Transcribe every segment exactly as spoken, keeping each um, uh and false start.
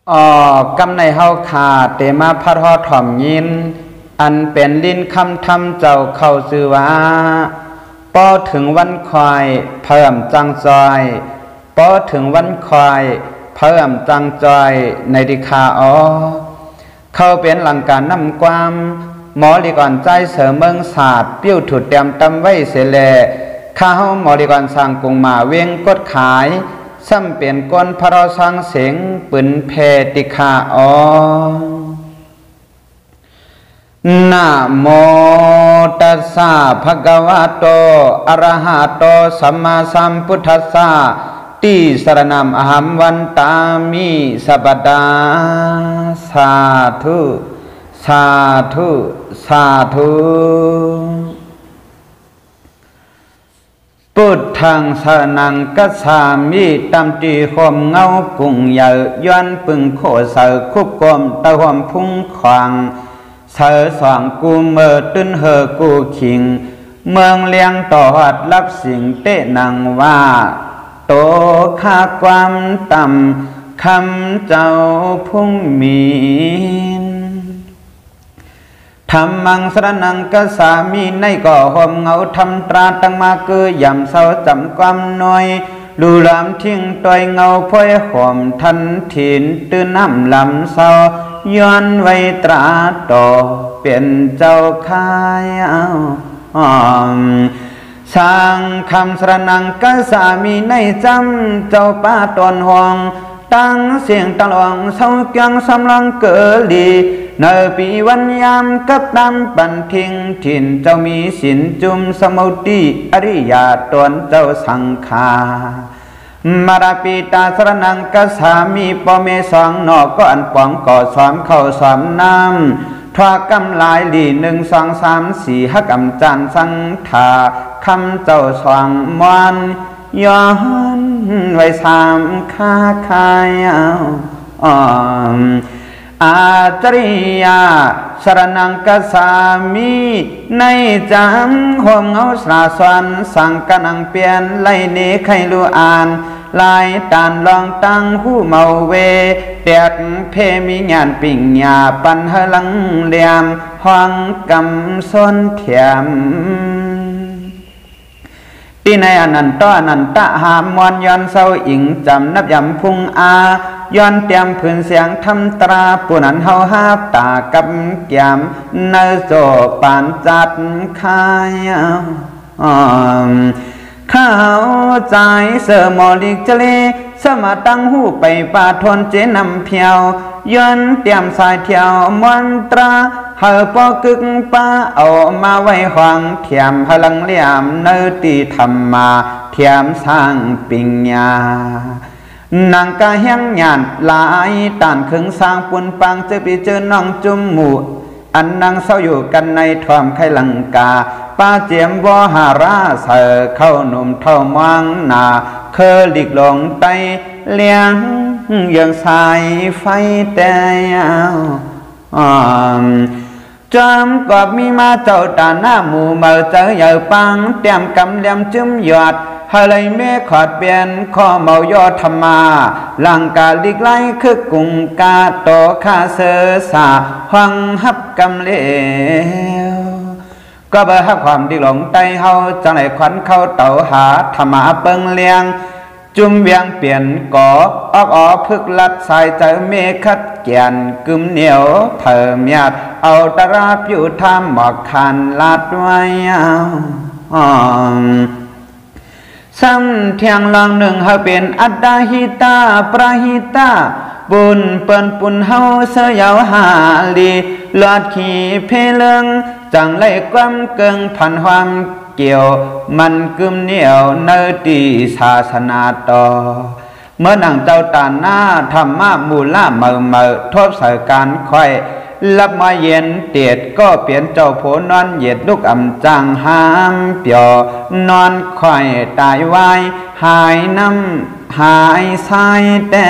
อ๋อกำในเฮาขาดเตมาพัดฮอดถ่อมยินอันเป็นลิ้นคำทำเจ้าเข้าซื่อว่าป้อถึงวันคอยเพิ่มจังจอยป้อถึงวันคอยเพิ่มจังจอยในดิคาอ๋อเข้าเป็นหลังการนำความหมอลีก่อนใจเสริมเมืองศาสตร์ปิ้วถุดเตรียมตำไว้เสแลข้าเฮาหมอลีก่อนสร้างกรุงมาเวียงกดขายซ้ำเปลี่ยนก้นพระรอสังเสียงปืนเพติคาอ๋อนะโมตัสสะภะคะวะโตอะระหะโตสัมมาสัมพุทธัสสะติสรณัมอหัมวันตามิสัพพดาสาธุสาธุสาธุพุทธังสรณังกัสสามิตามตีหอมเงากุ่งใหญ่ย้อนปึงโคเสอคุบกลมตะหอมพุ่งขวางเสอสองกูเมื่อตื้นเฮอกูขิงเมืองเลี้ยงต่อหัดรับสิ่งเตะนังว่าโตข้าความต่ำคำเจ้าพุ่งมีธรรมังสรนังกัสสามิในก่อหอมเงาทำตราตั้งมาเกือยำเศร้าจำความน้อยดูลำทิ้งต่อยเงาพ่อยหอมทันถินตื้นน้ำลำเศร้าย้อนไว้ตราต่อเป็นเจ้าข้ายเอาสร้างคำสรนังกัสสามิในจำเจ้าป้าตอนห้องตั้งเสียงตะลองเศร้าเกียงสำลังเกิลีในปีวันยามกับตามปันทิ้งถิ่นเจ้ามีสินจุมสมุติอริยาตนเจ้าสังขามารปีตาสรนังกัสสามิปอเมสองนอกก็อันปองก่อสอมเข้าสอมน้ำทว่ากำลายหลีหนึ่งสองสามสี่หักำจันสังถาคำเจ้าสว่างมวนย้อนไว้สามข้าคายเอาอาจริยาสรนังกัสสามิในจำห่วงเงาสราสวนสังกันังเปลี่ยนไลเนไขลูอานลายตานลองตั้งหูเมาเวเตียดเพมีงานปิ่งยาปันเฮลังเลียมห้องกำส้นเทียมปีในอนันตอนันตะหามมวนย้อนเศร้าอิงจำนับยำพุงอาย้อนเตรียมพื้นเสียงทำตราปุนันเฮาหาตากับแก้มเนโจปานจัดขายข้าวใจเสอมอลิกเจเลสมาตั้งหูไปป่าทนเจนำเพียวย้อนเตรียมสายเที่ยวมวนตราเฮอปอกึกป้าเอามาไว้หวังเทียมพลังเลี่ยมเนตีธรรมาเทียมสร้างปิญญานางกาแห้งหยาดหลายต่านขึงสร้างปุนปังจะไปเจอน้องจุมหมู่อันนางเศร้าอยู่กันในทอมไขลังกาป้าเจียมวหาราเสอเข้าหนุ่มเท่ามังนาเคอหลีกลงไตเลี้ยงยังสายไฟแต่จำก็มีมาเจ้าตาหน้าหมู่เมื่อเจอใหญ่ปังเตรียมกำเลียมจุ้มหยอดฮาเลยเมฆขอดเปลี่ยนข้อเมายอดธรรมาลังกาลิกไล่คือกุงกาโตคาเสสาหังฮับกำเลวก็เบอฮับความดีหลงไตเฮาจังไหนขวัญเข้าเต่าหาธรรมาเปิงเลียงจุ่มเวียงเปลี่ยนก่อออกออพึกลัดสายเจอเมฆคัดเกียนกึมเหนียวเพิ่มหยาดเอาตราบอยู่ทำหมอกคันลัดไว้เอาซ้ำเทียงลองหนึ่งเฮาเป็นอัตตาหิตาปราหิตาบุญเปิ้นปุ่นเฮาเสยาวหาลีลอดขี่เพเลิงจังไล่ความเกิงพันความเกี่ยวมันกึมเหนียวเนตีศาสนาต่อเมื่อนังเจ้าตาหน้าธรรมะมูลละเมื่อเมื่อทบใส่การค่อยรับมาเย็นเตียดก็เปลี่ยนเจ้าโผนอนเหยียดลูกอ่ำจังหามเปียวนอนค่อยตายวายหายน้ำหายสายแต่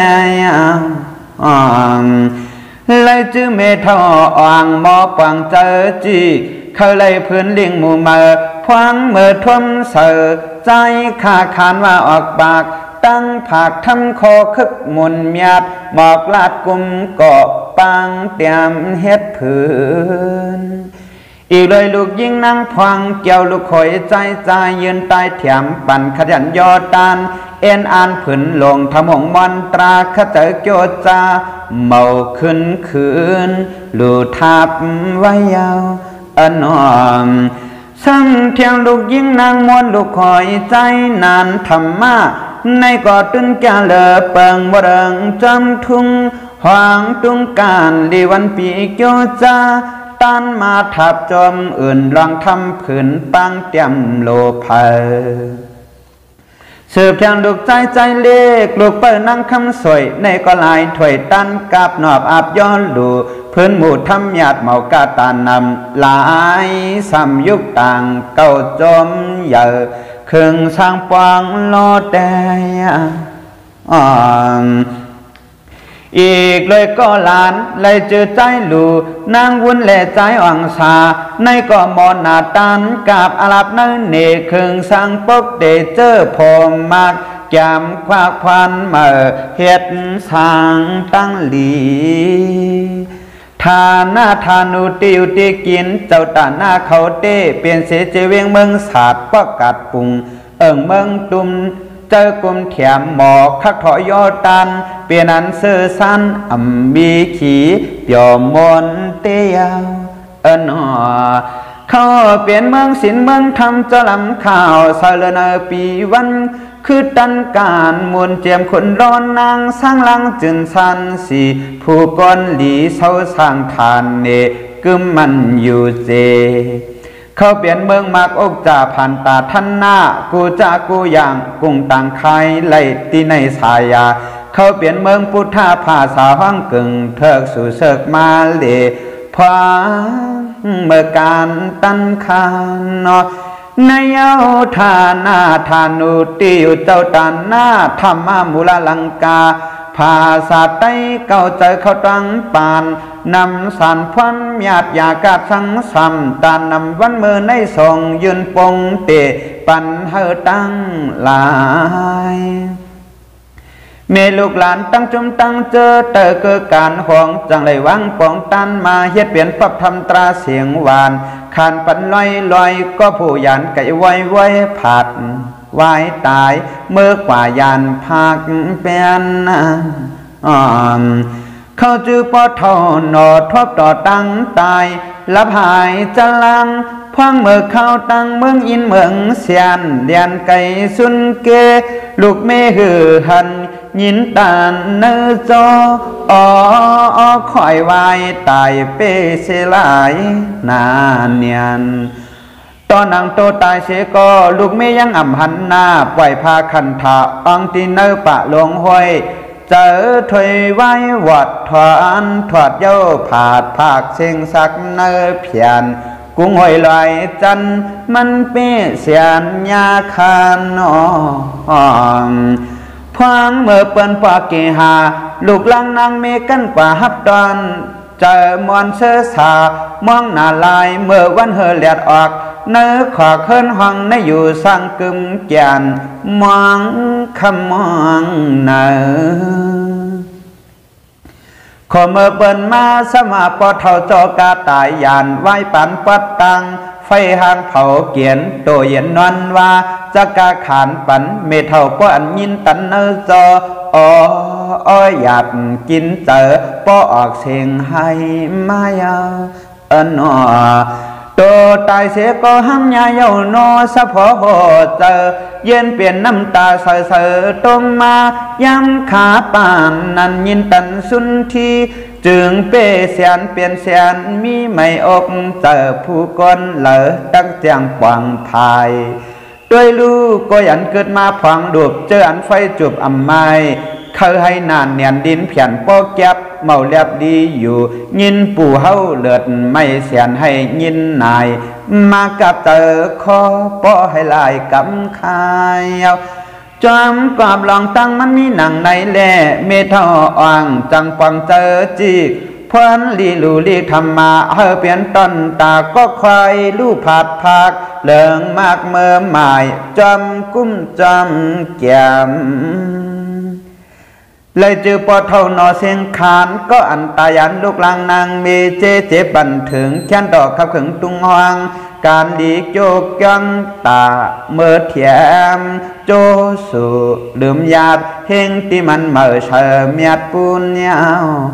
เลยจื้อเมทออ่างหมอปังเจอจีเขาเลยพื้นเลี้ยงหมู่เมื่อพวงเมื่อทวมเสือใจขาขานว่าออกปากตตั้งผากทำคอคึกมุนเมียดหมอกลาดกุมเกาะปังเตรียมเฮ็ดผืนอีกเลยลูกยิ่งนั่งพวังเกี่ยวลูกข่อยใจใจยืนใต้เถียมปั่นขยันยอดานเอ็นอ่านผืนลงทำหงมันตราขเจอโจจาเมาขึ้นคืนลูทับไว้ยาวอนอมซ้ำเทียงลูกยิ่งนางมวนลูกคอยใจนานธรรมะในกอดตึนแก่เลอเปิงบ่เริงจำทุ่งหวางตุงการลีวันปีโจจาตันมาทับจอมอื่นลองทำผืนปังเตรียมโลภัยสืบเพียงลูกใจใจเล็กลูกเปิดนั่งคำสวยในก็ลายถวยตันกับนอบอาบย้อนดูพื้นหมู่ทำหยาดเมากาตานำหลายสัมยุกต่างเก่าจมเยอะเครื่องสร้างปวงโลแดอ่อนอีกเลยก็หลานเลยจืดใจหลูนางวุ่นแหล่ใจอ่างสาในก็มอนาตันกับอาลับเนเนเครื่องสร้างปกเดเจอพอมากแก้มควักควันเมื่อเฮ็ดสร้างตั้งหลีทาหน้าทานุติวติกินเจ้าตาหน้าเขาเต้เปลี่ยนเสเจเวียงเมืองศาสตร์ปกัดปุงเอิงเมืองตุมเจอกลมแถมหมอกคักถอยอตันเปลี่ยนอันเสื้อสั้นอ่ำบีขีเปี่ยวมนเตียวเอินหอเขาเปลี่ยนเมืองศิลเมืองทำจะลำข่าวสารเนอปีวันคือตันการมวลเจียมคนร้อนนางสร้างลังจึนสันสีผู้ก้อนหลีเศร้าสร้างทานเนกึมมันอยู่เจเขาเปลี่ยนเมืองมากอกจ่าผ่านตาท่านหน้ากูจะกูอย่างกุ้งต่างไข่ไล่ตีในสายาเขาเปลี่ยนเมืองพุทธาภาษาห้องกึ่งเถิกสู่เสกมาเลพาเมื่อการตันคานในเย้าทานาทานุติอยู่เจ้าตาหน้าธรรมมูลลังกาภาษาไต้เก่าใจเขาตั้งปานนำสารพันหยาดยากาศสังสัมตานนำวันมือในทรงยืนปงเตะปันเฮตั้งหลายเมลูกหลานตั้งจุมตั้งเจอเตอเกิดการห้องจังไรวังปองตันมาเฮ็ดเปลี่ยนปรับทำตราเสียงหวานขานปันลอยลอยก็ผู้ยันไก่ไว้ไว้ผัดไว้ตายเมื่อกว่ายันภาคเป็นอ่อนเขาจือปอทอนอทบต่อตั้งตายลับหายจะลังพังเมื่อเข้าตั้งเมืองอินเมืองเสียนเลียนไก่สุนเกลูกเมหือหันยินตานเนื้อจออ๋อคอยวายตายเปเสลายนานเนียนตอนนางโตตายเสก็ลูกเมยังอ่ำหันหน้าปล่อยพาคันถาอังตีเนื้อปะลงห้อยเจอถอยไว้วัดถอนถอดเย้าผาดภาคเสียงสักเนื้อเพียนกุ้งหอยลอยจันมันเป้เสียนยาคานนองพวางเมื่อเปิ้นปาเกหาลูกลังนางเมกันกว่าฮับตอนเจอมอนเสือสามองหน้าลายเมื่อวันเฮเลียดออกเนื้อขวาเคินห้องในอยู่สร้างกึมแก่นมองคำมองเนื้อขอเมื่อเปิ้นมาสมาปอเท่าจอกาตายยานไว้ปันปัดตังไฟหางเผาเกียนโตเย็นนอนว่าจะกาขานปันเมเท่าป้อนยินตันเนอจออ๋ออ้อยอยากกินเจอป้อออกเสียงให้มายาเอินอโตตายเสียก็ห้ามยาเย้านอสะพอเจอเย็นเปลี่ยนน้ำตาเสือเสือตรงมาย้ำขาป่านนั้นยินตันสุนทีจึงเป้เสียนเปลี่ยนเสียนมีไม่อกเจอผู้คนเหลอตั้งเจียงปวงภายด้วยลูกก็ยันเกิดมาฝังดูบเจออันไฟจุบอ่ำไม้เคยให้นานเนียนดินเพียนปอแก็บเมาเลียบดีอยู่ยินปู่เฮาเลือดไม่เสียนให้ยินนายมากับเจอคอปอให้ลายกำคายเอาจอมกอบลองตั้งมันมีหนังในแล่เมทออ่างจังปังเจอจีพวนลีลูลีธรรมาเฮอเปลี่ยนต้นตาก็ควายลู่ผาดภาคเหลืองมากเมื่อหมายจำกุ้มจำแก้มเลยจือปอเท่านอเสียงขานก็อันตายันลูกลางนางมีเจเจ็บบันถึงแค้นดอกขับขึงตุงหวงการดีโจกยังตาเมื่อเทียมโจสุลืมญาติเฮงที่มันเมื่อเฉมียดปุญญา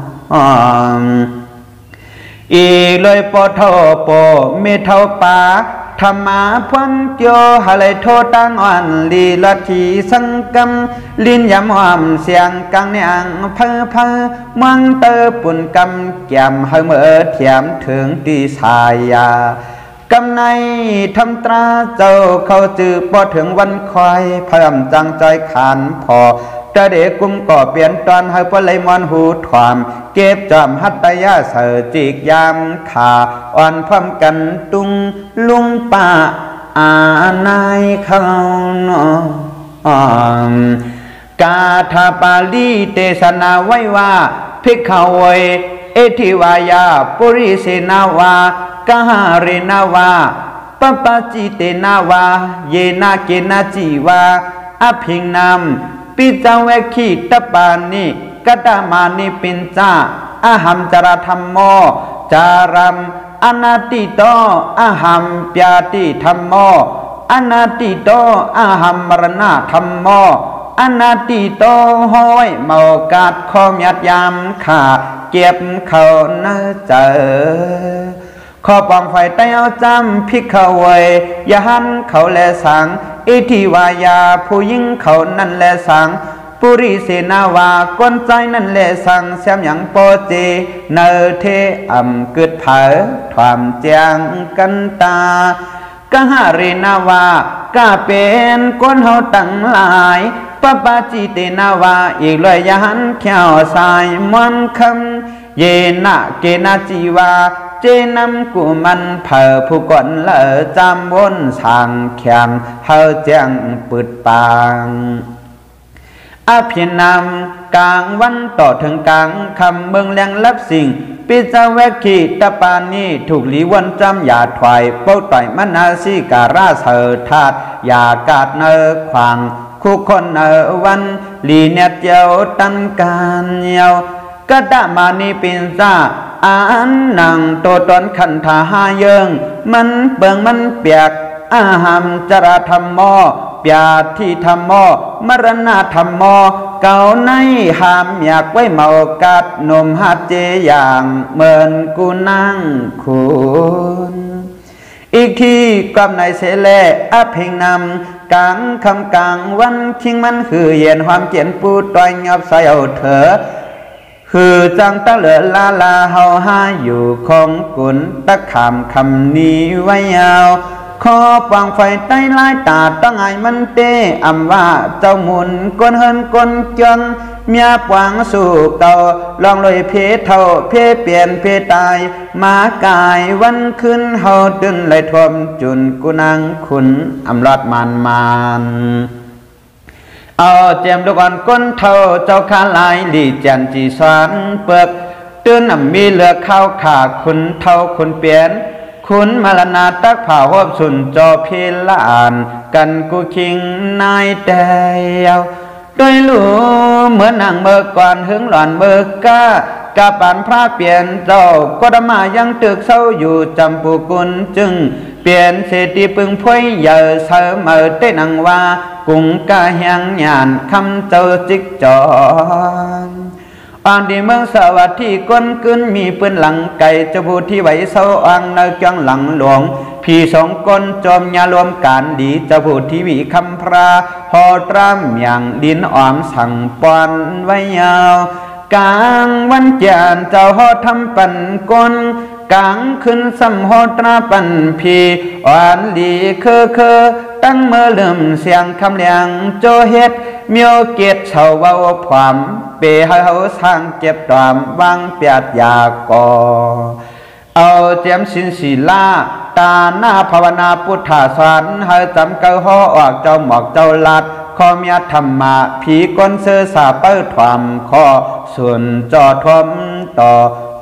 อีเลยปอเท่าปอเมเท่าป่าธรรมาพันเกียวหะเลยโทตังอ่อนลีละทีสังกัมลินยำหอมเสียงกังเนียงเพอเพอมังเตอปุ่นกำแก้มเฮเมื่อเทียมถึงตีสายากำในทำตราเจ้าเขาจือพอถึงวันคอยเพิ่มจังใจขานพอจะเด็กกุมก่อเปลี่ยนตอนให้พลัยมอนหูถวามเก็บจอมหัตตยาเสอจิกยามขาอ่อนพร้อมกันตุงลุงป่าอานายเขาเนาะกาธาปาลีเตสนาไว้ว่าภิกขเวยเอธิวายาปุริเสนาวากหาเรนาวาปปาจิเตนาวาเยนาเกนาจิวาอภิงนามปิจาเวคีตปานิกตามานิปินจาอาหัมจารธรรมโมจารัมอนาติโตอาหัมปยาติธรรมโมอนาติโตอาหัมมรณะธรรมโมอนาติโตห้อยเมากาดคอมยัดยามขาเก็บเขาเนื้อเจอขอปองไฟใต้เอาจำพิกเขาเวยยาหันเขาแลสังอิทิวายาผู้ยิ่งเขานั่นแลสังปุริเสนาวากวนใจนั่นแลสังแซมอย่างโปเจเนเทอ่ำกึดเผอถวามแจงกันตากหาเรนาวากาเป็นก้นเฮาตั้งหลายปปาจิเตนาวาอีกเลยยันเขียวสายมันคำเยนะเกนาจีวาเจนำกูมันเผอผู้ก่อนเลอจำวนสางแขมเฮาแจ้งปืดปางอภินามกลางวันต่อถึงกลางคำเมืองแรงลับสิ่งปิจาเวคีตปานีถูกหลีวันจำอย่าถวายเป้าต่อยมนาสิการาเสอธาตุอย่ากาดเนอขวางคู่คนเนอวันลีเนตเจียวตันการเยียวกตามานีปินซาอันนังโตตนขันธาหาเยิงมันเปิงมันเปียกอาหัมจราธรรมโมปยาที่ธรรมโมมรณะธรรมโมเก่าในหามอยากไว้เมากัดนมหัดเจอย่างเหมือนกูนั่งคุณอีกทีกำในเสเลอภิงนำกลางคำกลางวันทิ้งมันคือเย็นความเกียนปูต่อยงอบใส่เอาเถอคือจังตะเหลือลาลาเฮาหาอยู่ของกุนตะขามคำนี้ไว้ยาวขอปางไฟใต้ลายตาตั้งไงมันเตอำว่าเจ้าหมุนก้นเฮินก้นจังเมียปวางสู่เก่าลองเลยเพเท่าเพเปลี่ยนเพตายมากายวันขึ้นเฮาตึนเลยทวมจุนกุนางขุนอำรอดมันมันเอาเจียมลูกอ่อนก้นเท่าเจ้าข้าลายหลีจันจีสวนเปิกตื่นมีเลือกข้าวขาคุณเท่าคุณเปลี่ยนคุณมรณาตักผ่าหอบสุนจอเพลานกันกูคิงนายแดวโดยรู้เหมือนนางเมื่อก่อนหึงหลอนเมื่อกากาปานพระเปลี่ยนเจ้าก็ดมายังตึกเศร้าอยู่จำปูกุลจึงเปลี่ยนเศรษฐีปึงพวยเยอะเสมอเต้นังว่ากุงกาแหงหยานคำเจ้าจิกจอนอันดีเมืองสวัสดิ์ที่ก้นกึนมีปืนหลังไก่เจ้าผู้ที่ไหวเศร้าอังในจังหลังหลวงพี่สองก้นจอมยารวมการดีเจ้าผู้ที่วิคำพระหอตรามอย่างดินอ่อมสั่งปอนไว้ยาวกลางวันเจานเจ้าหอทำปันก้นกลางขึ้นสัมโหตราปันพีอ่อนลีเคอเคอตั้งเมื่อเริ่มเสียงคำเลียงโจเฮ็ดเมียวเกตเฉาเบาความเปให้เขาสร้างเก็บตามวางเปียดยากอเอาเจียมสินศีลาตาหน้าภาวนาพุทธาสอนให้จำเกาห่อออกเจ้าหมอกเจ้าลัดขอเมียธรรมะผีก้นเสือสาเปิ้ลถวามข้อส่วนจอทมต่อ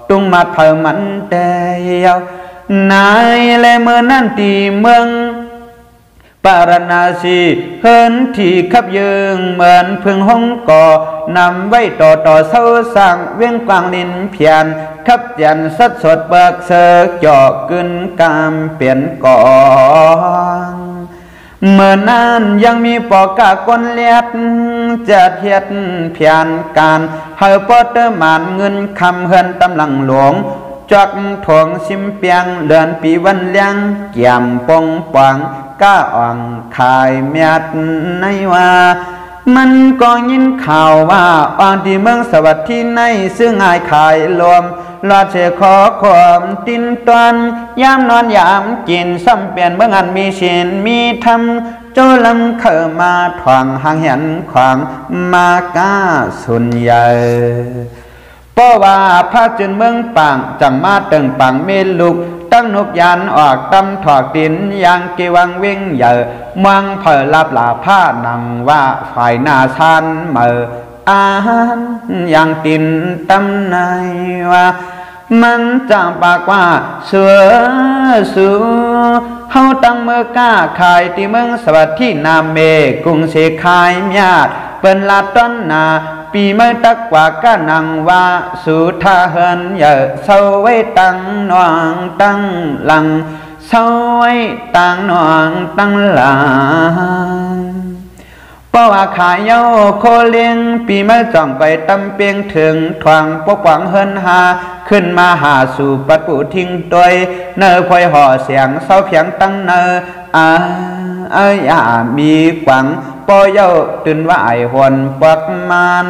ตุงมาเผามันแต่ยาวนายและเมื่อนั่นตีเมืองปารณาสีเฮินที่ขับยืงเหมือนพึ่งห้องก่อนำไว้ต่อต่อเศร้าสั่งเวียงกวางลินเพียนขับยันสัดสดเบิกเสกเจาะกึนกามเปลี่ยนก่อนเมื่อนั้นยังมีปอกากคนเลียดจะเทียดเพียนการเฮาปอเตอร์มานเงินคำเฮินตำลังหลวงจักถวงซิมเปียงเดือนปีวันเลี้ยงเกี่ยมปงปวงก้าอ่องขายเมียดในว่ามันก็ยินข่าวว่าอ่อนที่เมืองสวัสดิ์ที่ในซึ่งง่ายขายรวมลอดเชขอความตินตอนยามนอนยามกินซ้ำเปลี่ยนเมื่องอันมีศีลมีธรรมโจลำเข้ามาทวงหางเห็นขวางมาก้าสุนใหญ่เพราะว่าพระจุนเมืองปังจังมาตึงปังเมลุกตั้งนกยานออกตำถอกดินยังกีวังวิ่งใหญ่มังเผลลับหลาผ้านังว่าฝ่ายนาชันเมื่ออาหารยังตินตำนายว่ามันจังปากว่าเสือสูเฮาตั้งเมื่อกล้าขายที่เมืองสวัสดิ์ที่นาเมกุงเสขายญาติเปิ้นลาต้นนาปีเมื่อตักว่าก้านังว่าสุธาเฮินเยอะเศร้าไว้ตั้งนวงตั้งหลังเศร้าไว้ตั้งนวงตั้งหลังเพราะว่าขายเย้าโคเลี้ยงปีเมื่อจ่องไปตำเปียงถึงทวงปกหวังเฮินหาขึ้นมาหาสู่ปัดปูทิ้งตัวเนอพลอยห่อเสียงเศร้าเพียงตั้งเนออาเอ้ยอามีกวังปอเย้าตื่นว่าไอหวนปักมัน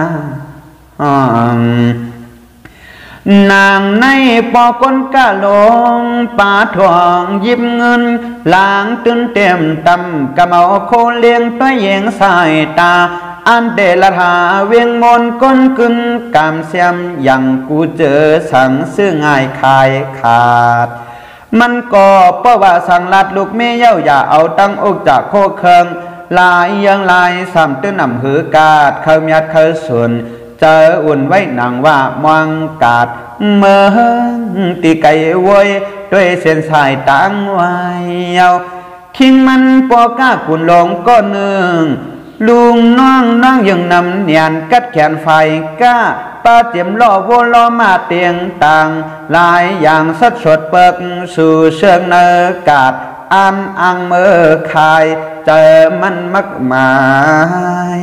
นางในปอก้นกะลงป่าทองยิบเงินลางตื่นเต็มตำกะเมาโคเลี้ยงตัวเยงสายตาอันเดลหาเวียงมนก้นกึนกามเสียมอย่างกูเจอสังซื้อง่ายขายขาดมันก็เพราะว่าสั่งลัดลูกเมย์เย้าอย่าเอาตั้งอกจากโคเคิงลายยังลายสามตื้นนำหือกาดเขาเมียดเขาส่วนเจออุ่นไว้หนังว่ามองกาดเมื่อตีไก่โวยด้วยเส้นสายตั้งไว้เยาคิงมันปอก้ากุนลงก็หนึ่งลุงน้องน้องยังนำเนียนกัดแขนไฟก้าป้าเตรียมล่อโวล้อมาเตียงต่างลายอย่างสัดสดเปิกสู่เชิงเนอกาดอันอังเมื่อคายเจอมันมักมาย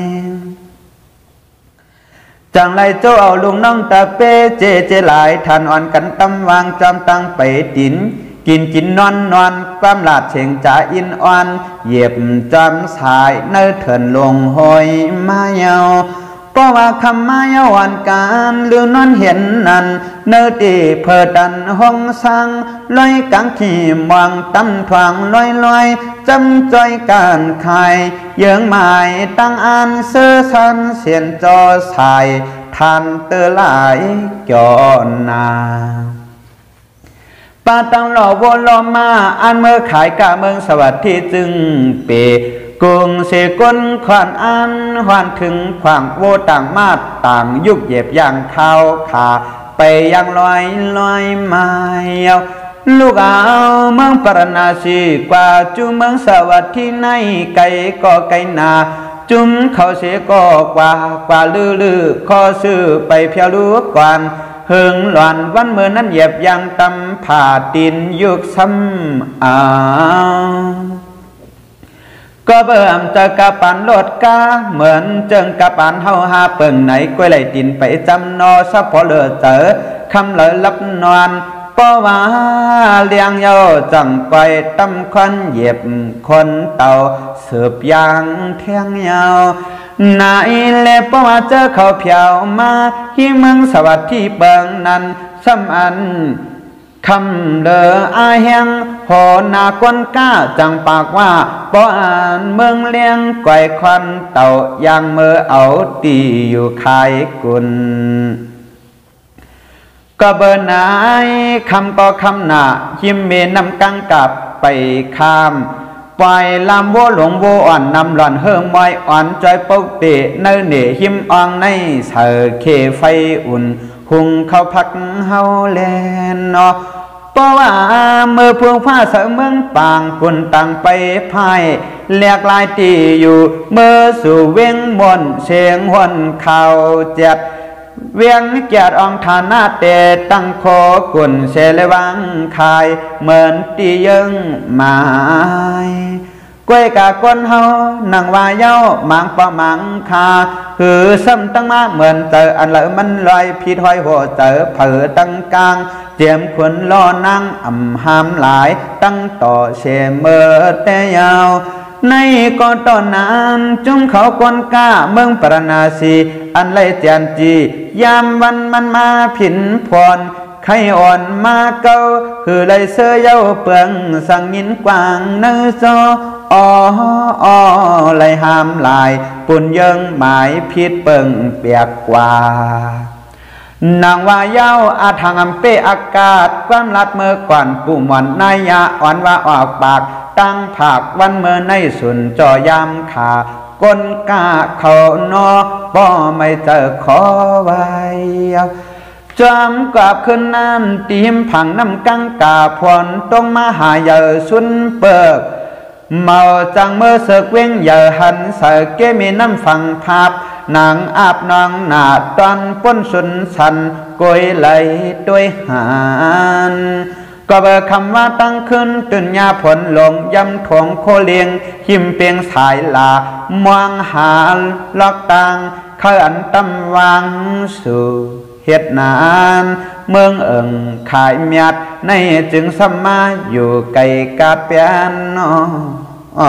จังไรเจ้าเอาลุงน้องตาเป้เจเจหลายทันอ่อนกันตำวางจำตังไปตินกินกินนอนนอนความลาดเชิงจ่าอินอ่อนเหยียบจำสายเนื้อเถินลงหอยมาเยาเพราะว่าคำมาเยาวันการลือนอนเห็นนั่นเนื้อตีเพิดันห้องสังลอยกังขี่มองตำทวงลอยลอยจำจอยการขายเยื่อหมายตั้งอันเสื้อสันเสียนจอสายทันเตอหลายจอนาปาตังหล่อวลอมาอันเมื่อขายกะเมืองสวัสดิ์ที่จึงเปกุงเสกลขวานอันหวานถึงขวางโวต่างมาต่างยุบเย็บอย่างข้าวขาไปยังลอยลอยมาเยาลูกเอาเมืองปรณาสีกว่าจุเมืองสวัสดิ์ที่ในไก่ก็ไก่นาจุมเขาเสก็กว่ากว่าลือลือขอซื้อไปเพียวลูกก่อนเฮิงหลอนวันเมื่อนั้นเหยียบยังตำผ่าตินยุกซ้ำอ้าวก็เบิ่มจะกะปันโลดกาเหมือนเจิงกะปันเฮาหาเปิงไหนก้อยไหลตินไปจำนอซับพอเลือเจอคำเลยลับนอนเพราะว่าเลี้ยงเยาจังไปตำควันเหยียบคนเต่าสืบยางเที่ยงยาวนายเล็บเพราะว่าเจอเขาเพียวมาที่เมืองสวัสดิ์ที่เปิงนั้นซ้ำอันคำเลออาแหงหอนาก้นก้าจังปากว่าป้ออ่านเมืองเลี้ยงไก่ควันเต่ายังเมื่อเอาตีอยู่ขายกุนก็เบอร์นายคำก็คำหนายิ้มเมนำกังกับไปข้ามปล่อยลำโวหลงโวอ่อนนำหล่อนเฮิงมอยอ่อนจอยปกเปะเนื้อเหน่หิมอ่องในเสือเคไฟอุ่นหพุงเขาพักเฮาแลนเนาะเพราะว่าเมื่อพวงฟ้าเสเมืองปางกุนต่างไปพายแหลกลายตีอยู่เมื่อสู่เวียงมนเสียงหวนข่าวเจ็ดเวียงเกียรติองฐานาเตตั้งโคกุนเสลวังคายเหมือนตียังหมายกวยกะก้นเฮานังว่าเย้ามังปะมังคาหือซ้ำตั้งมาเหมือนเจออันเลยมันลอยพิษห้อยหัวเจอเผือตั้งกลางเตรียมขวนล้อนั่งอ่ำหามหลายตั้งต่อเสมอแต่ยาวในก่อนตอนนั้นจุงเขากวนกาเมืองปรนาสีอันไรเจียนจียามวันมันมาผินพรไข่อ่อนมาเก้าคือไรเสื้อเย้าเปลืองสังยินกวางเนื้อโซอ๋ออ๋อไรหามลายปุ่นยังหมายพิษเปิงเปียกกว่านางว่าเย้าอาทางอำเปอากาศความรัดเมื่อก่อนปู่หมอนนายยาอ่อนว่าออกปากตั้งผักวันเมื่อในสุนจอยามขาก้นกาเขานอบ่ไม่เจอขอไว้จอมกราบขึ้นนั่นตีมผังน้ำกังกาพรตรงมาหาเยอสุนเปิกเมาจังเมื่อเสกเว้งเยอหันเสกเกมีน้ำฟังภาพนางอาบนางหนาตอนป้นสุนสันกวยไหลด้วยหานก็เบอร์คำว่าตั้งขึ้นตื่นยาผลลงยำถงโคเลียงหิมเปียงสายลามองหาลอกตังเคยอันตำวังสู่เฮ็ดนานเมืองเอิงขายเมียดในจึงสมาอยู่ไกลกาเปียนนอ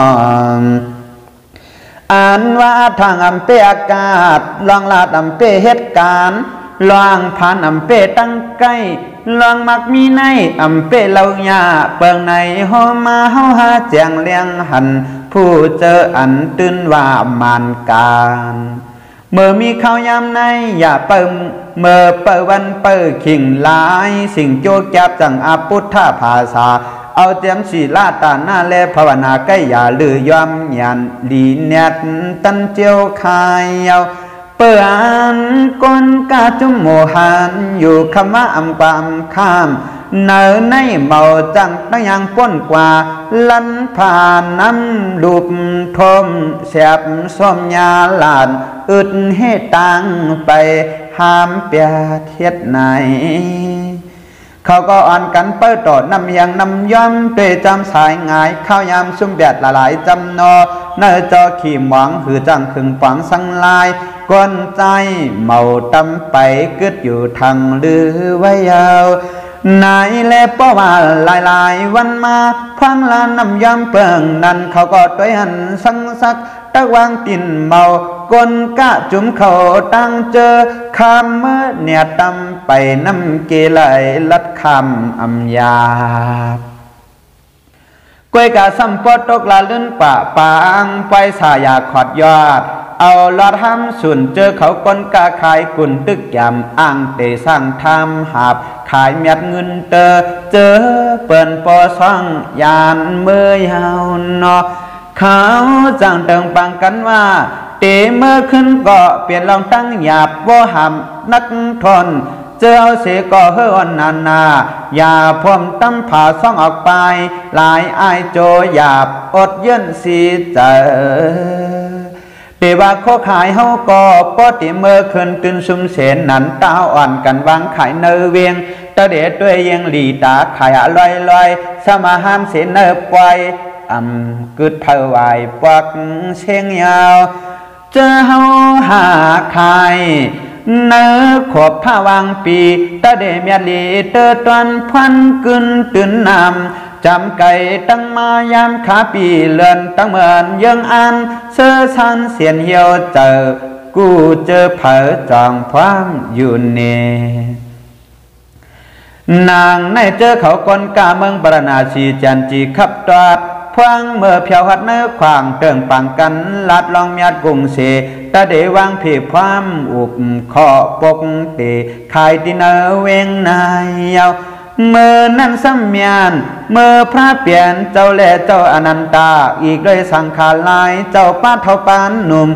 อ่านว่าทางอำเปอากาศลองลาดอำเปเหตุการณ์ลองผ่านอำเปตั้งใกล้ลองมักมีในอำเปเล่าหยาเปิงในหอมาเฮาหาแจงเลี้ยงหันผู้เจออันตื่นว่ามานการเมื่อมีข้าวยามในอย่าเปิมเมื่อเปิวันเปิขิงหลายสิ่งโจกแก็บจังอาพุทธภาษาเอาเตรียมศีลาตาหน้าและภาวนาใกล้อย่าลือยอมยันลีเนียดตันเจียวคายเอาเปิดก้นกาจุมโมหันอยู่คำว่าอำความข้ามเนอในเมาจังตั้งยังป้นกว่าลันผ่านน้ำลูบทมแสบส้มยาหลานอึดให้ตังไปห้ามเปียเทียดไหนเขาก็อ่อนกันเปิดต่อนำยังนำย่อมเตะจำสายงายข้าวยามซุ่มแดดละลายจำนอเนื้อจอขี่หมองหือจังขึงฝังสังลายก้นใจเมาตำไปกึดอยู่ทางลือไว้ยาวนายและป้อว่าหลายหลายวันมาพังลานน้ำย่ำเปิงนั่นเขาก็ตัวหันสังสักตะวางตินเมากนกะจุ่มเขาตั้งเจอคำเมื่อเนี่ยตำไปน้ำเกลัยลัดคำอำยาบกวยกะสัมปตกลาลื่นป่าปางไปสายาขอดยอดเอาลอดห้ำสุนเจอเขากนกะขายกุนตึกยำอ่างเตสร้างทำหาบขายเมียดเงินเตอเจอเปิ่นปอซ่องยานเมื่อยาวนอเขาจังเติงปังกันว่าเตเมื่อขึ้นก็เปลี่ยนลองตั้งหยาบว่าหำนักทนเจอเอาเสก็เฮือนนานาอย่าพรมตั้มผ่าซ่องออกไปหลายอายโจหยาบอดเยื่นสีเจอเตว่าโคขายเฮาก็ปอติเมื่อขึ้นตื่นซุมเสนนันตาอ่อนกันวางขายเนเวียงตะเดดด้วยยังหลีตาขายลอยลอยสมาหามเสนเนปวยอำกึดเผาวายปวักเชียงยาวเจอเฮาหาขายเนื้อขบผ้าวางปีตะเดเมียลีเตอตอนพันกึนตื่นนำจำไก่ตั้งมายามขาปีเลือนตั้งเหมือนยังอันเสื้อสันเสียนเหี่ยวเจอกูเจอเผอจองพร้อมอยู่เนนางในเจอเขากนกาเมืองปรนาชีจันจีขับตอดพวงเมื่อเพียวหัดเนื้อขวางเติงปังกันลัดลองเมียดกุงเสตะเดวางผีความอุบขอปกเตขายดินเนเวงนายเยาเมื่อนั้นสัมเมียนเมื่อพระเปลี่ยนเจ้าแลเจ้าอนันตาอีกด้วยสังขารลายเจ้าป้าเท่าปานหนุ่ม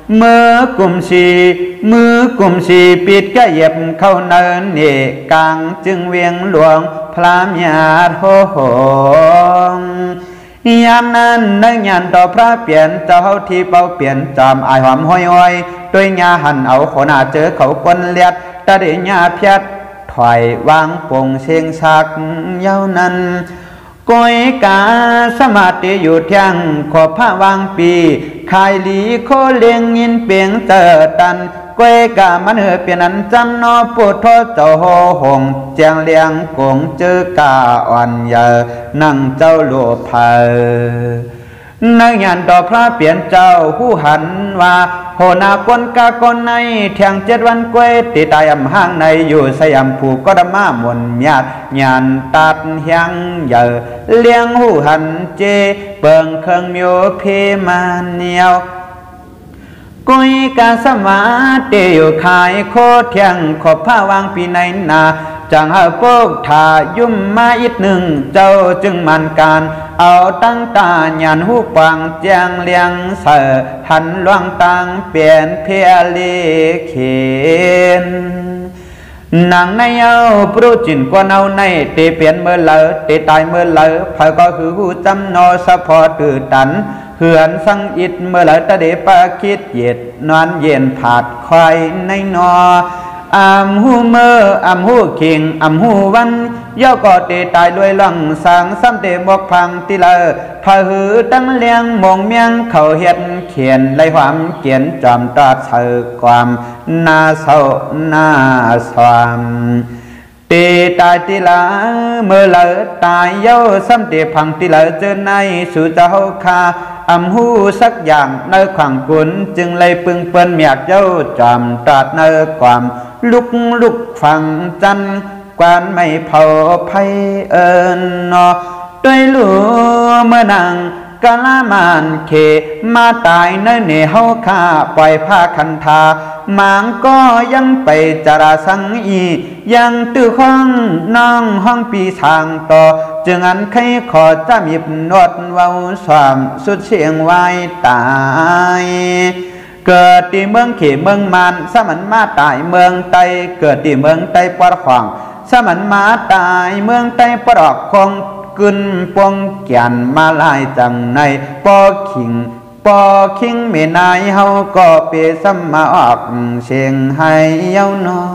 มือกลุ่มสีมือกลุ่มสีปิดก็เหยียบเข้าเนินเอกกลางจึงเวียงหลวงพระมยาโหงยามนั้นในงานต่อพระเปลี่ยนเจ้าที่เป่าเปลี่ยนจอมอายหอมห้อยอ้อยด้วยญาหันเอาขนาเจอเขาคนเลียดตาเดียญาเพียดถอยวางปงเชียงชักเย้านั้นก้อยกาสมาธิอยู่เที่ยงขอบผ้าวางปีขายหลีโคเลียงยินเปียงเจอตันก้อยกามันเหือเปลี่ยนนั้นจำนอปูทอเจ้าโหงเจียงเลียงกงเจอกาอ่อนเยอนั่งเจ้าหลวงเพอในงานต่อพระเปลี่ยนเจ้าผู้หันว่าโหนาคนกาคนในเที่ยงเจ็ดวันกวยติตายอำห้างในอยู่สยามผูกก็ดมาหมุนญาติญาณตัดเฮียงเยอเลี้ยงหูหันเจเปิงเครื่องมิวเพมาเนียวกุยกาสมาเตอยู่ขายโคเที่ยงขอบผ้าวางปีในนาจังหาโปกถายุ่มมาอีกหนึ่งเจ้าจึงมันการเอาตั้งตาหยานหูปวังเจียงเลียงเสอหันล่วงตังเปลี่ยนเพียลีเขียนนางในเอาปรุจินกวนเอาในเตเปลี่ยนเมื่อเลอเตตายเมื่อเลอพายก็คือหูจำนอสะพอตื่นตันเหือนสังอิดเมื่อเลอตะเดปาคิดเย็ดนอนเย็นผาดควายในนออามหูเมื่ออามหูเข่งอามหูวันย่อก่อเตตายด้วยหลังสางซ้ำเตบกพังติเลอพาหือตั้งเลี้ยงมองเมียงเขาเฮ็ดเขียนไล่ความเขียนจอมตาเสือความนาเศร้านาสวามเตตายติลาเมื่อเลอตายเย้าซ้ำเตพังติเลอเจอในสู่เจ้าคาอำหูสักอย่างในขวังกุนจึงเลยปึงเปิ้นเมียกเจ้าจอมตราดในความลุกลุกฟังจันกวนไม่เผาไพเอินนอด้วยลัวเมื่อนางกะลามานเขมาตายในเนเฮาคาปล่อยผ้าคันธาหมางก็ยังไปจาราสังอียังตื้อข้องน้องห้องปีทางต่อจึงอันใครขอจะมีนวดเว้าสามสุดเสียงไว้ตายเกิดที่เมืองเขเมืองมานสมันมาตายเมืองไตเกิดที่เมืองไตปอดขวางสมันมาตายเมืองไตปอดคงกึนปองแก่นมาลายจังในปอขิงปอคิงเมนายเฮาก็เปสัมมาออกเชียงให้เย้านอ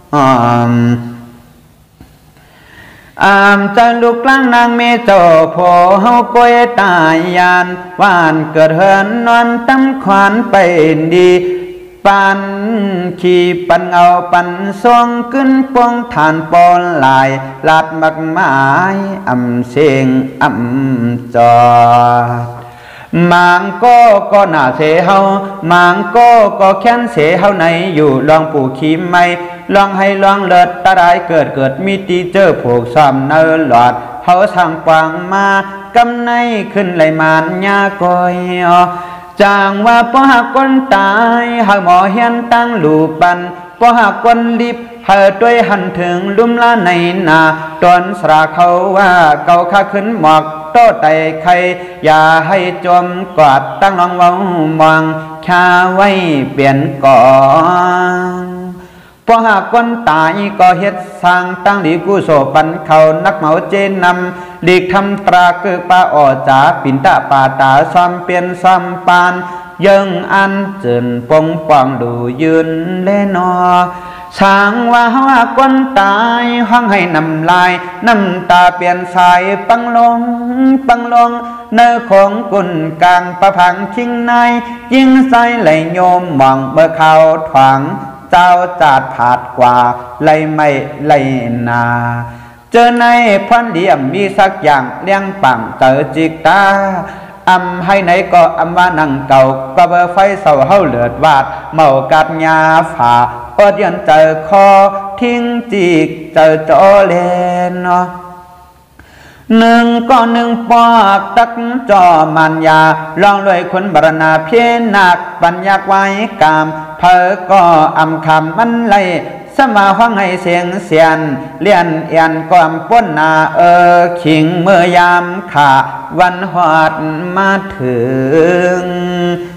อามจันลูกกลางนางเมเจ้าพอเฮาก้อยตายยานวานเกิดเฮินนอนตั้มขวานไปดีปันขี่ปันเอาปันทรงขึ้นปองฐานปอนลายลาดมักไม้อำเสียงอำจอดมังก็ก็หน้าเสเฮามังก็ก็แค้นเสเฮาในอยู่ลองปู่ขีมไม่ลองให้ลองเลิศตาได้เกิดเกิดมีตีเจอผูกซ้ำเนินหลอดเฮาสร้างปางมากำในขึ้นไหลมานยาก้อยจางว่าพอหากคนตายหากหมอเฮียนตั้งลูปันพอหากคนรีบเฮาด้วยหันถึงลุ่มละในนาตอนสระเขาว่าเกาข้าขึ้นหมอกโตไตไข่อย่าให้จมกอดตั้งลองเว้ามองชาไว้เปลี่ยนก่อนพอหากคนตายก็เฮ็ดสร้างตั้งดีกุโสปันเขานักเหมาเจนนำดีกทำตราคือป้าอ่อจ๋าปิ่นตาปาตาซ้อมเปลี่ยนซ้อมปานยังอันเจินปงปองดูยืนเล่นอสางว่าเฮาคนตายห้องให้น้ำลายน้ำตาเปลี่ยนสายปังลงปังลงเนื้อของกุนกลางประพังชิงในยิ่งใสไหลโยมมองเมื่อเขาถวางเจ้าจาดผาดกว่าไหลไม่ไหลนาเจอในพันเดียมมีสักอย่างเลี้ยงปังเจอจิกตาอำให้ไหนก็อำว่านั่งเก่าก็เบอร์ไฟเสาเฮาเลือดวาดเมากัดยาฝาเปิดยันเจอคอทิ้งจิกเจอจอเลนเนาะหนึ่งก็หนึ่งปอกตักจอมันยาลองเลยคนบรณาเพียนักปัญญาไว้กามเพอก็อำคำมันไลสมาห้องให้เสียงเสียนเลียนเอียนก้อมป้นนาเออขิงเมื่อยามขาวันหอดมาถึงต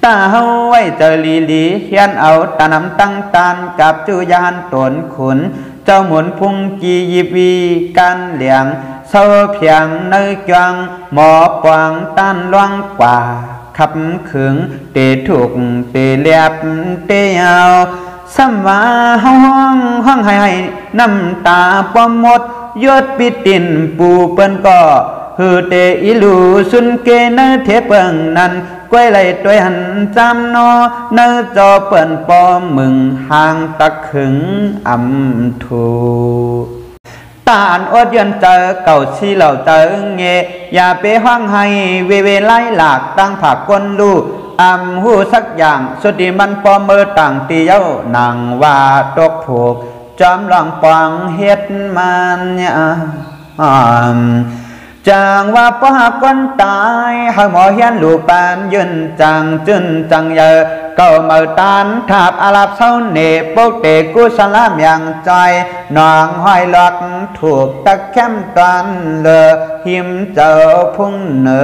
าเฮาไว้เจอลีลีเฮียนเอาตานำตั้งตานกับจุยานตนขุนเจ้าหมุนพุงกียีวีกันเหลียงเศร้าเพียงเนื้อจวงหมอปวงต้านล่วงกว่าขับขึงเตะถูกเตะเลียบเตะยาวสัมว่าห้องห้องให้ให้น้ำตาปอมหมดยอดปิตินปูเปิ้นก็ฮือเตอิลูสุนเกเนเทเปิงนั้นกล้วยไหลตัวหันจำนอเนจอเปิ้นปอมึงห่างตักขึงอำทูตาอันอดยันเจอเก่าชีเหล่าเจอเงอย่าไปห้องให้เวเวไล่หลากตั้งผักก้นลูกอำหูสักอย่างสุดีมันปอมเมื่อต่างตีเย้านางว่าตกผูกจอมหลังปองเฮ็ดมันเนี่ยจางว่าป้าก้นตายหาหมอเฮียนลูกปานยืนจังจึนจังเยอเก่าเมื่อตานถาบอาลับเศร้าเนปกเตกุสลามอย่างใจนองห้อยหลักถูกตะแคมตันเลอหิมเจ้าพุ่งเนอ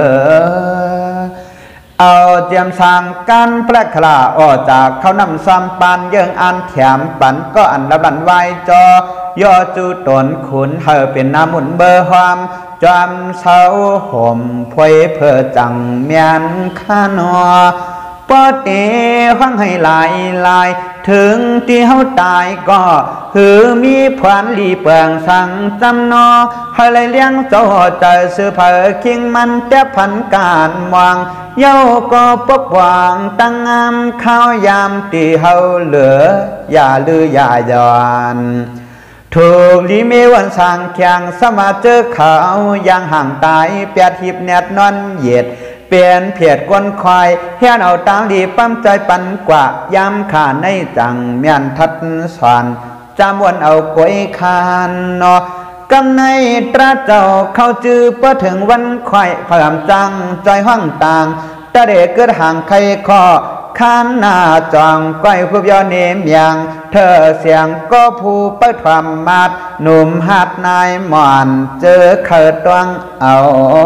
เอาเจียมสางกันแปลกขลาออกจากเขานำซ้ำปันยังอันแถมปันก็อันดับดันไว้จอย่อจูตนขุนเฮอเป็นน้ำมุนเบอร์หอมจอมเสาห่มพวยเพอจังเมียนข้านอปอเตฟังให้ลายลายถึงที่เฮาตายก็หือมีผวนลีเปิงสังจำนอให้เลยเลี้ยงโจเจอซื้อเผอคิงมันเต้พันการมองเย้าก็ปกวางตั้งงามข้าวยามตีเฮาเหลืออย่าลืออย่าย้อนถูกลีเมวันสางแข่งสมาเจอเขายังห่างตายเปียดหิบแนดนอนเหยียดเปลี่ยนเพียดก้นควายเฮียนเอาตางดีปั้มใจปันกว่าย้ำขาในจังเมียนทัดสอนจำวันเอากวยคานนอกำในตราเจ้าเข้าจื้อเพื่อถึงวันควายเพิ่มจังใจห้องต่างตาเด็กเกิดห่างใครข้อข้านหน้าจองก้อยผู้ยอเนมยังเธอเสียงก็ผู้เปิดความมาดหนุ่มหัดนายหมอนเจอเขิดตวงเอา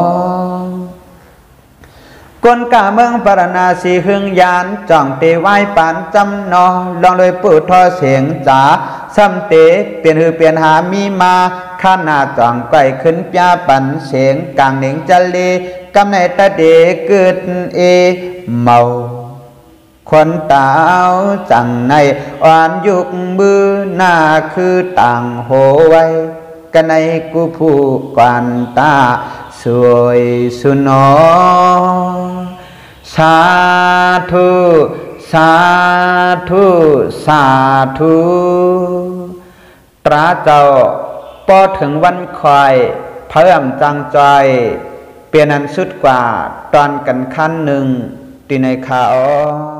กลกาเมืองปรณาสีหึงยานจ่องเตไว้ปานจำนอลองโดยปูทอเสียงจ๋าซ้ำเตเปลี่ยนหือเปลี่ยนหามีมาข้าหน้าจ่องไก่ขึ้นปยาปันเสียงกลางเหน่งจัลลีกำในตาเดเกิดเอเมาคนตาวจังในอ่อนยุกมือหน้าคือต่างโหไว้กันในกูผู้กวนตาสวยสุนอสาธุสาธุสาธุตราเจ้าพอถึงวันคอยเพิ่มจังใจเปลี่ยนอันสุดกว่าตอนกันขั้นหนึ่งตีในข่าว